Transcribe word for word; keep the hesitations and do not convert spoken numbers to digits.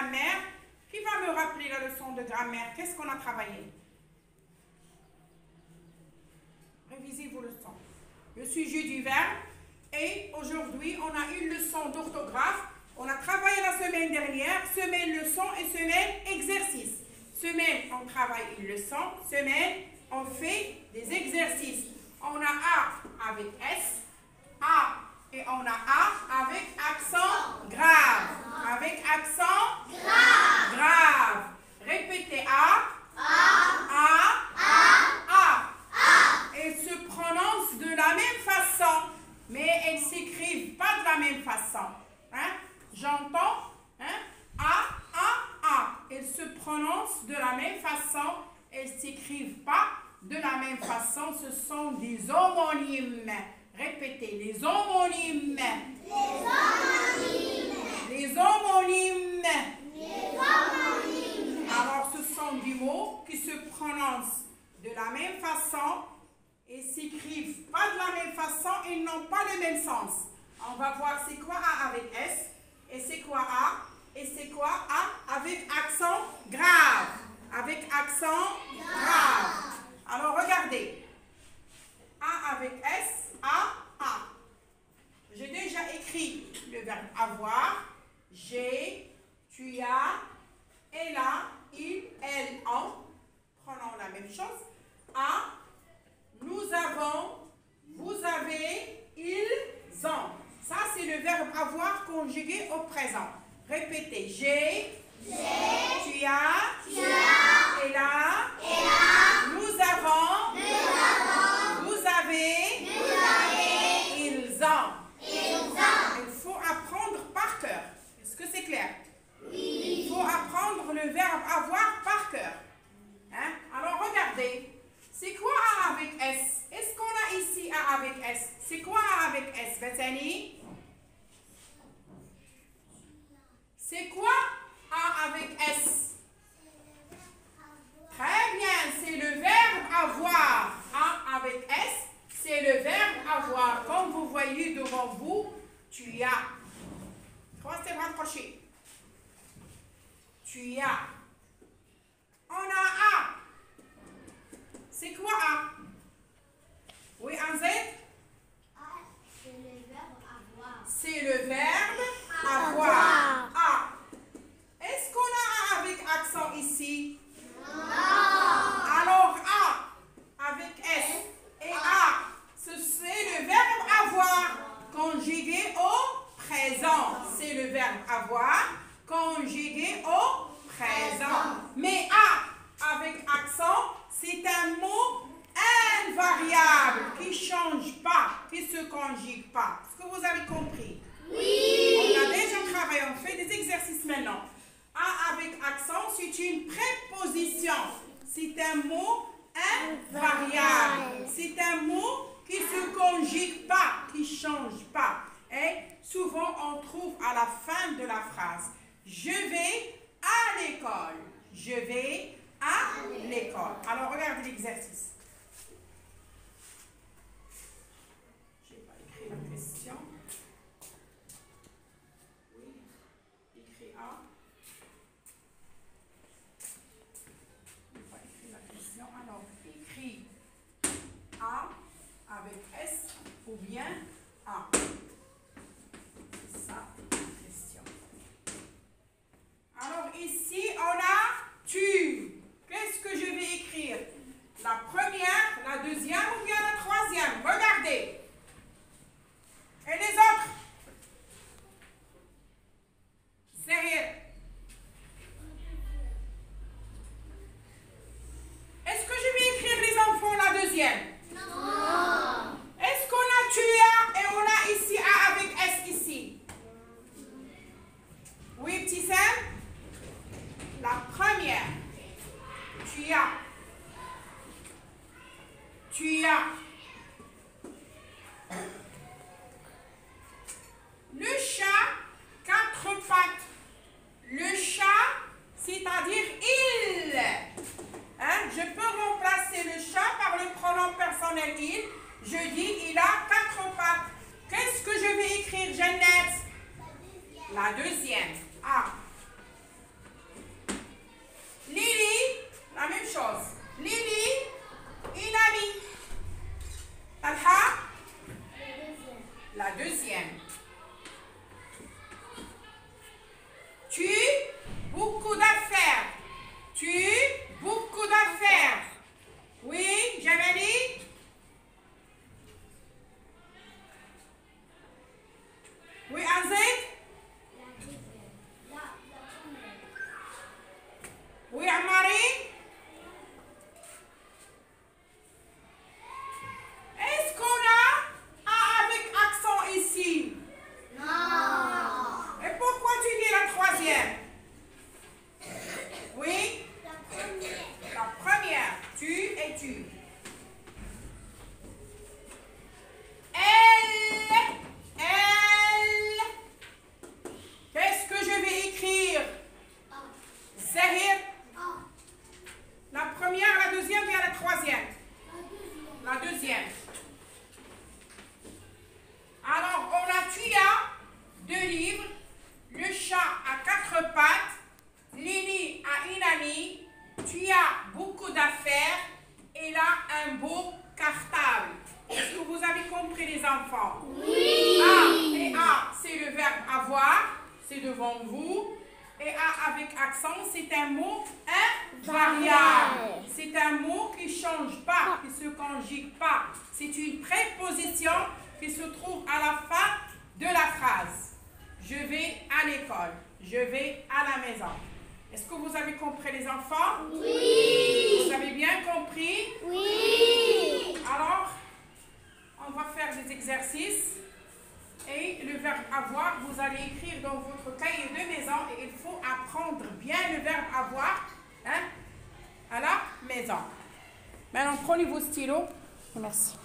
grammaire. Qui va me rappeler la leçon de grammaire? Qu'est-ce qu'on a travaillé? Révisez vos leçons. Le sujet du verbe. Et aujourd'hui, on a une leçon d'orthographe. On a travaillé la semaine dernière, semaine leçon et semaine exercice. Semaine, on travaille une leçon. Semaine, on fait des exercices. On a A avec S, A et on a A avec accent grave. Avec accent grave. Grave. Répétez A. A. A. A. A. A. Elles se prononcent de la même façon, mais elles ne s'écrivent pas de la même façon. Hein? J'entends hein? A. A. A. Elles se prononcent de la même façon, elles ne s'écrivent pas de la même façon. Ce sont des homonymes. Répétez, les homonymes. Les homonymes. Les homonymes. Les homonymes. Alors, ce sont des mots qui se prononcent de la même façon et s'écrivent pas de la même façon et n'ont pas le même sens. On va voir c'est quoi A avec S et c'est quoi A et c'est quoi A avec accent grave. Avec accent grave. Alors, regardez. A avec S, A, A. J'ai déjà écrit le verbe avoir. J'ai, tu as, elle a, il, elle, ont. Prenons la même chose. A, nous avons, vous avez, ils ont. Ça, c'est le verbe avoir conjugué au présent. Répétez. J'ai, j'ai, tu as, tu as, elle a, elle a, nous avons, nous avons, vous avez, vous avez, ils ont. Ils ont. Il faut apprendre par cœur. Est-ce que c'est clair? Oui. Il faut apprendre le verbe avoir par cœur. Hein? Alors, regardez. C'est quoi A avec S? Est-ce qu'on a ici A avec S? C'est quoi A avec S, Bethany? C'est quoi A avec S? Très bien, c'est le verbe avoir. A avec S, c'est le verbe avoir. Comme vous voyez devant vous, tu as. Restez rapprochés. Tu as. On a A. C'est quoi A? Oui, un Z? C'est le verbe avoir. C'est le verbe avoir. A. Est-ce qu'on a A avec accent ici? Non. Alors A avec S et A, c'est le verbe avoir conjugué au présent. C'est le verbe avoir conjugué au présent. Mais A avec accent, c'est un mot invariable qui ne change pas, qui ne se conjugue pas. Est-ce que vous avez compris? Oui. On a déjà travaillé, on fait des exercices maintenant. A avec accent, c'est une préposition. C'est un mot invariable. C'est un mot qui ne se conjugue pas, qui ne change pas. Et souvent, on trouve à la fin de la phrase. Je vais à l'école. Je vais à l'école. Alors, regardez l'exercice. Je n'ai pas écrit la question. Oui, écrit A. Je n'ai pas écrit la question. Alors, écrit A avec S ou bien A. C'est ça la question. Alors, ici, on a tu. Qu'est-ce que je vais écrire? La première, la deuxième ou bien la troisième? Regardez. Et les autres? Sérieux. Est-ce que je vais écrire les enfants la deuxième? Non. Est-ce qu'on a tu as et on a ici A avec S ici? Oui, petit Sam? La première. Tu as. Tu as. Le chat, quatre pattes. Le chat, c'est-à-dire il. Hein? Je peux remplacer le chat par le pronom personnel il. Je dis il a quatre pattes. Qu'est-ce que je vais écrire, Jeannette? La deuxième. A. La même chose. Lily, une amie. Talha, la deuxième. Tu, beaucoup d'affaires. Tu, beaucoup d'affaires. Oui, Jamali? Oui, Azek? Oui, Amari? Est-ce qu'on a A avec accent ici? Non. Et pourquoi tu dis la troisième? Oui? La première. La première. Tu et tu. Elle. Elle. Qu'est-ce que je vais écrire? A. Zahir. A. La première, la deuxième et la troisième. La deuxième. La deuxième. Alors, on a tu as deux livres. Le chat à quatre pattes. Lily a une amie. Tu as beaucoup d'affaires. Et là, un beau cartable. Est-ce que vous avez compris, les enfants? Oui. A et A, c'est le verbe avoir. C'est devant vous. Et A avec accent, c'est un mot invariable. C'est un mot qui ne change pas, qui ne se conjugue pas. C'est une préposition qui se trouve à la fin de la phrase. Je vais à l'école. Je vais à la maison. Est-ce que vous avez compris, les enfants? Oui. Vous avez bien compris? Oui. Alors, on va faire des exercices. Et le verbe avoir, vous allez écrire dans votre cahier de maison. Et il faut apprendre bien le verbe avoir, hein, à la maison. Maintenant, prenez vos stylos. Merci.